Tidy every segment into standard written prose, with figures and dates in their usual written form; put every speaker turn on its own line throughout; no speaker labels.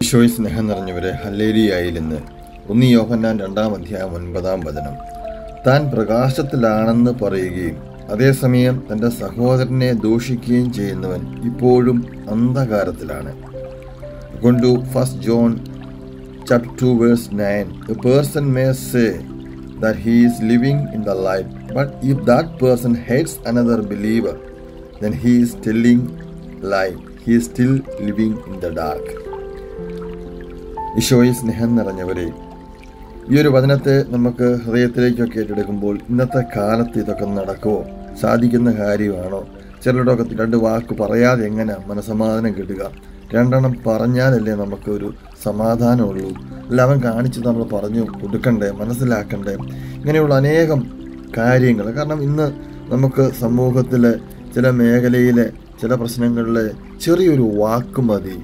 ഈശോയിൽ സ്നേഹം നിറഞ്ഞവരെ, ഹല്ലേലൂയയിൽ ഇന്ന് 1 യോഹന്നാൻ 2-ാം അധ്യായം 9-ാം വചനം. താൻ പ്രകാശത്തിലാണെന്ന് പറയുകയും അതേസമയം തൻ്റെ സഹോദരനെ ദൂഷിക്കുകയും ചെയ്യുന്നവൻ ഇപ്പോഴും അന്ധകാരത്തിലാണ്. According to 1 John chapter 2 verse 9, a person may say that he is living in the light, but if that person hates another believer, then he is telling lie. He is still living in the dark. ഈശോയിൽ സ്നേഹം നിറഞ്ഞവരെ, ഈ ഒരു വചനത്തെ നമുക്ക് ഹൃദയത്തിലേക്കൊക്കെ ഏറ്റെടുക്കുമ്പോൾ ഇന്നത്തെ കാലത്ത് ഇതൊക്കെ നടക്കുമോ, സാധിക്കുന്ന കാര്യമാണോ? ചിലരുടെയൊക്കെ 2 വാക്ക് പറയാതെ എങ്ങനെ മനസമാധാനം കിട്ടുക? 2 പറഞ്ഞാലല്ലേ നമുക്കൊരു സമാധാനമുള്ളൂ. എല്ലാവരും കാണിച്ച് നമ്മൾ പറഞ്ഞു കൊടുക്കണ്ടേ, മനസ്സിലാക്കണ്ടേ? ഇങ്ങനെയുള്ള അനേകം കാര്യങ്ങൾ. കാരണം ഇന്ന് നമുക്ക് സമൂഹത്തിലെ ചില മേഖലയിലെ ചില പ്രശ്നങ്ങളിലെ ചെറിയൊരു വാക്ക് മതി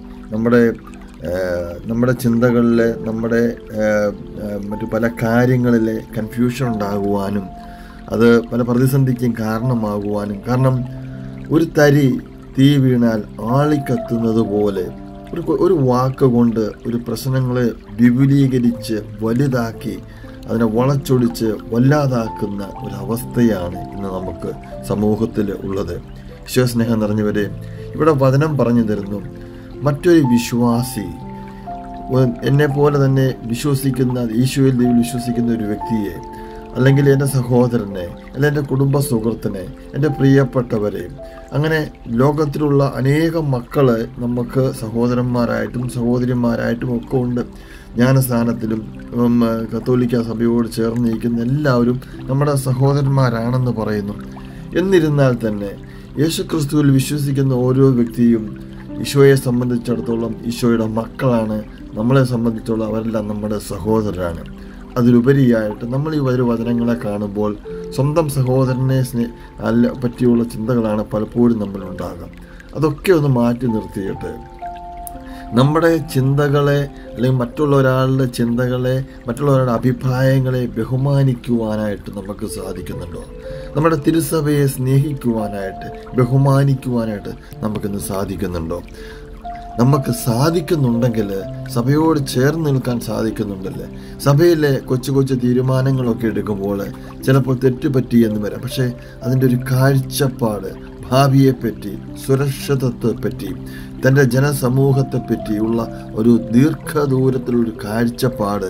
നമ്മുടെ ചിന്തകളിലെ, നമ്മുടെ മറ്റു പല കാര്യങ്ങളിലെ കൺഫ്യൂഷൻ ഉണ്ടാകുവാനും അത് പല പ്രതിസന്ധിക്കും കാരണമാകുവാനും. കാരണം ഒരു തരി തീ വീണാൽ ആളിക്കത്തുന്നത് പോലെ ഒരു വാക്ക് കൊണ്ട് ഒരു പ്രശ്നങ്ങളെ വിപുലീകരിച്ച് വലുതാക്കി അതിനെ വളച്ചൊടിച്ച് വല്ലാതാക്കുന്ന ഒരവസ്ഥയാണ് ഇന്ന് നമുക്ക് സമൂഹത്തിൽ ഉള്ളത്. ഈശോസ്നേഹം നിറഞ്ഞവരെ, ഇവിടെ വചനം പറഞ്ഞു തരുന്നു, മറ്റൊരു വിശ്വാസി, എന്നെ പോലെ തന്നെ വിശ്വസിക്കുന്ന, ഈശോയിൽ വിശ്വസിക്കുന്ന ഒരു വ്യക്തിയെ, അല്ലെങ്കിൽ എൻ്റെ സഹോദരനെ, അല്ലെങ്കിൽ എൻ്റെ കുടുംബ സുഹൃത്തിനെ, എൻ്റെ പ്രിയപ്പെട്ടവരെ, അങ്ങനെ ലോകത്തിലുള്ള അനേകം മക്കള് നമുക്ക് സഹോദരന്മാരായിട്ടും സഹോദരിമാരായിട്ടും ഒക്കെ ഉണ്ട്. ജ്ഞാനസ്ഥാനത്തിലും കത്തോലിക്ക സഭയോട് ചേർന്നിരിക്കുന്ന എല്ലാവരും നമ്മുടെ സഹോദരന്മാരാണെന്ന് പറയുന്നു. എന്നിരുന്നാൽ തന്നെ യേശുക്രിസ്തുവിൽ വിശ്വസിക്കുന്ന ഓരോ വ്യക്തിയും ഈശോയെ സംബന്ധിച്ചിടത്തോളം ഈശോയുടെ മക്കളാണ്. നമ്മളെ സംബന്ധിച്ചോളം അവരെല്ലാം നമ്മുടെ സഹോദരരാണ്. അതിലുപരിയായിട്ട് നമ്മൾ ഈ വചനങ്ങളെ കാണുമ്പോൾ സ്വന്തം സഹോദരനെ പറ്റിയുള്ള ചിന്തകളാണ് പലപ്പോഴും നമ്മളുണ്ടാകുക. അതൊക്കെ ഒന്ന് മാറ്റി നിർത്തിയിട്ട് നമ്മുടെ ചിന്തകളെ, അല്ലെങ്കിൽ മറ്റുള്ള ഒരാളുടെ ചിന്തകളെ, മറ്റുള്ളവരുടെ അഭിപ്രായങ്ങളെ ബഹുമാനിക്കുവാനായിട്ട് നമുക്ക് സാധിക്കുന്നുണ്ടോ? നമ്മുടെ തിരുസഭയെ സ്നേഹിക്കുവാനായിട്ട്, ബഹുമാനിക്കുവാനായിട്ട് നമുക്കിന്ന് സാധിക്കുന്നുണ്ടോ? നമുക്ക് സാധിക്കുന്നുണ്ടെങ്കിൽ സഭയോട് ചേർന്ന് നിൽക്കാൻ സാധിക്കുന്നുണ്ടല്ലേ? സഭയിലെ കൊച്ചു കൊച്ചു തീരുമാനങ്ങളൊക്കെ എടുക്കുമ്പോൾ ചിലപ്പോൾ തെറ്റുപറ്റി എന്ന് വരാം. പക്ഷേ അതിൻ്റെ ഒരു കാഴ്ചപ്പാട്, ഭാവിയെപ്പറ്റി, സുരക്ഷിതത്വത്തെപ്പറ്റി, തൻ്റെ ജനസമൂഹത്തെപ്പറ്റിയുള്ള ഒരു ദീർഘദൂരത്തിലൊരു കാഴ്ചപ്പാട്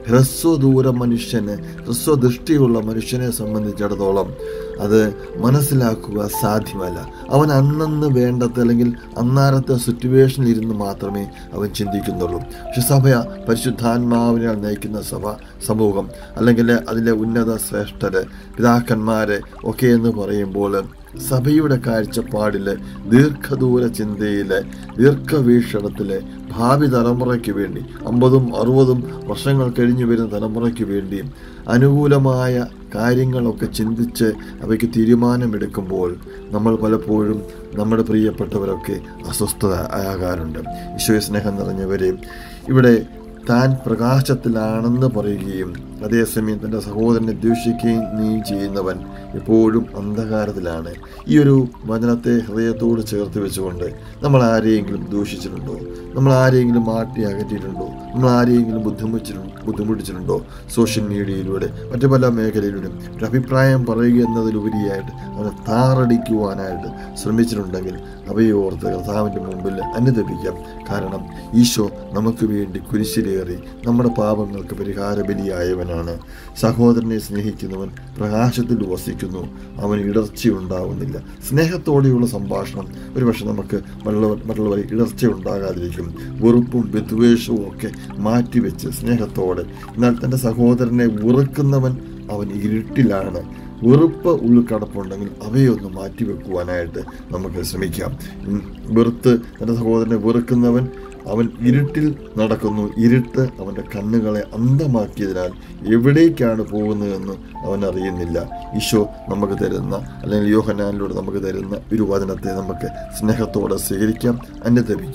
ഹ്രസ്വദൃഷ്ടിയുള്ള മനുഷ്യനെ സംബന്ധിച്ചിടത്തോളം അത് മനസ്സിലാക്കുക സാധ്യമല്ല. അവൻ അന്നന്ന് വേണ്ടത്, അല്ലെങ്കിൽ അന്നാരത്തെ സിറ്റുവേഷനിൽ ഇരുന്ന് മാത്രമേ അവൻ ചിന്തിക്കുന്നുള്ളൂ. പക്ഷെ സഭ, പരിശുദ്ധാത്മാവിനാൽ നയിക്കുന്ന സമൂഹം, അല്ലെങ്കിൽ അതിലെ ഉന്നത ശ്രേഷ്ഠര്, പിതാക്കന്മാരെ ഒക്കെ എന്ന് പറയുമ്പോൾ സഭയുടെ കാഴ്ചപ്പാടില്, ദീർഘദൂര ചിന്തയില്, ദീർഘവീക്ഷണത്തില്, ഭാവി തലമുറയ്ക്ക് വേണ്ടി, 50ഉം 60ഉം വർഷങ്ങൾ കഴിഞ്ഞു വരുന്ന തലമുറയ്ക്ക് വേണ്ടി അനുകൂലമായ കാര്യങ്ങളൊക്കെ ചിന്തിച്ച് അവയ്ക്ക് തീരുമാനമെടുക്കുമ്പോൾ നമ്മൾ പലപ്പോഴും നമ്മുടെ പ്രിയപ്പെട്ടവരൊക്കെ അസ്വസ്ഥരാകാറുണ്ട്. ഈശോയെ സ്നേഹം നിറഞ്ഞവരെ, ഇവിടെ താൻ പ്രകാശത്തിലാണെന്ന് പറയുകയും അതേസമയം തൻ്റെ സഹോദരനെ ദ്വേഷിക്കുകയും ചെയ്യുന്നവൻ എപ്പോഴും അന്ധകാരത്തിലാണ്. ഈ ഒരു വചനത്തെ ഹൃദയത്തോട് ചേർത്ത് വെച്ചുകൊണ്ട് നമ്മൾ ആരെയെങ്കിലും ദൂഷിച്ചിട്ടുണ്ടോ? നമ്മൾ ആരെയെങ്കിലും മാറ്റി അകറ്റിയിട്ടുണ്ടോ? നമ്മൾ ആരെയെങ്കിലും ബുദ്ധിമുട്ടിച്ചിട്ടുണ്ടോ? സോഷ്യൽ മീഡിയയിലൂടെ, മറ്റു പല മേഖലയിലൂടെയും ഒരു അഭിപ്രായം പറയുക എന്നതിലുപരിയായിട്ട് അവനെ താറടിക്കുവാനായിട്ട് ശ്രമിച്ചിട്ടുണ്ടെങ്കിൽ അവയെ ഓർത്ത് കർത്താവിൻ്റെ മുമ്പിൽ അനുതപിക്കാം. കാരണം ഈശോ നമുക്ക് വേണ്ടി കുരിശിലേറി നമ്മുടെ പാപങ്ങൾക്ക് പരിഹാര ബലിയായവനാണ്. സഹോദരനെ സ്നേഹിക്കുന്നവൻ പ്രകാശത്തിൽ വസിക്കുന്നു, അവന് ഇടർച്ചയുണ്ടാവുന്നില്ല. സ്നേഹത്തോടെയുള്ള സംഭാഷണം ഒരുപക്ഷെ നമുക്ക് മറ്റുള്ളവരെ ഇടർച്ച ഉണ്ടാകാതിരിക്കും. വെറുപ്പും വിദ്വേഷവും ഒക്കെ മാറ്റിവെച്ച് സ്നേഹത്തോടെ, എന്നാൽ തൻ്റെ സഹോദരനെ വെറുക്കുന്നവൻ അവൻ ഇരുട്ടിലാണ്. വെറുപ്പ് ഉൾക്കടപ്പുണ്ടെങ്കിൽ അവയൊന്ന് മാറ്റിവെക്കുവാനായിട്ട് നമുക്ക് ശ്രമിക്കാം. തൻ്റെ സഹോദരനെ വെറുക്കുന്നവൻ അവൻ ഇരുട്ടിൽ നടക്കുന്നു. ഇരുട്ട് അവൻ്റെ കണ്ണുകളെ അന്ധമാക്കിയതിനാൽ എവിടേക്കാണ് പോകുന്നതെന്ന് അവൻ അറിയുന്നില്ല. ഈശോ നമുക്ക് തരുന്ന, അല്ലെങ്കിൽ യോഹന്നാനിലൂടെ നമുക്ക് തരുന്ന ഒരു വചനത്തെ നമുക്ക് സ്നേഹത്തോടെ സ്വീകരിക്കാം, അനുദപിക്കാം.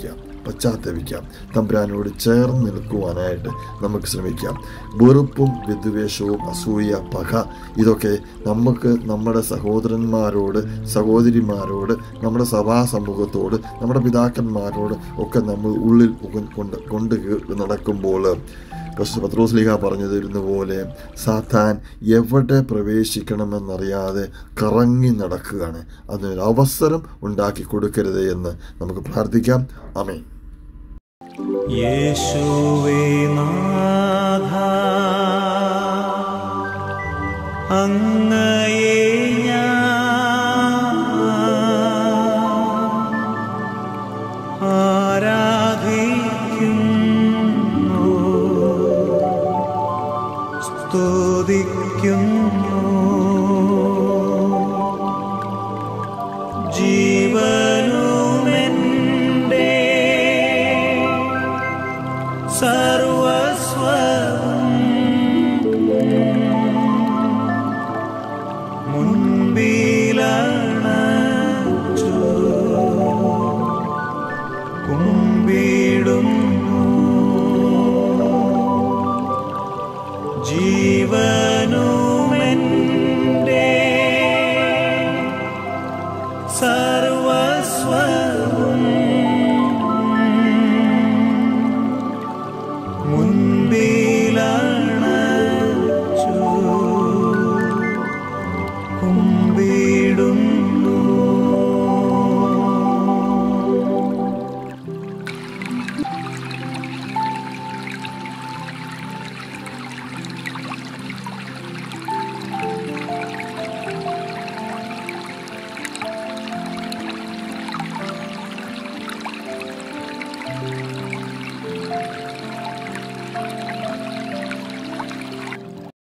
പശ്ചാത്തപിക്കാം. തമ്പുരാനോട് ചേർന്ന് നിൽക്കുവാനായിട്ട് നമുക്ക് ശ്രമിക്കാം. വെറുപ്പും വിദ്വേഷവും അസൂയ, പക, ഇതൊക്കെ നമുക്ക് നമ്മുടെ സഹോദരന്മാരോട്, സഹോദരിമാരോട്, നമ്മുടെ സഭാ സമൂഹത്തോട്, നമ്മുടെ പിതാക്കന്മാരോട് ഒക്കെ നമ്മൾ ഉള്ളിൽ കൊണ്ട് നടക്കുമ്പോൾ പത്രോസ് ശ്ലീഹ പറഞ്ഞതിരുന്ന പോലെ സാത്താൻ എവിടെ പ്രവേശിക്കണമെന്നറിയാതെ കറങ്ങി നടക്കുകയാണ്. അതിനൊരു അവസരം ഉണ്ടാക്കി കൊടുക്കരുത് എന്ന് നമുക്ക് പ്രാർത്ഥിക്കാം. ആമേൻ.
യേശുവേ നാഥ, അങ്ങയെ ഞാൻ ആരാധിക്കുന്നു, സ്തുതിക്കുന്നു. ജീവനുമെൻ്റെ സർവസ്വം മുൻപിലണച്ചു കുമ്പിടുന്നു. ജീവനുമെൻ്റെ സർവസ്വം മുൻപിൽ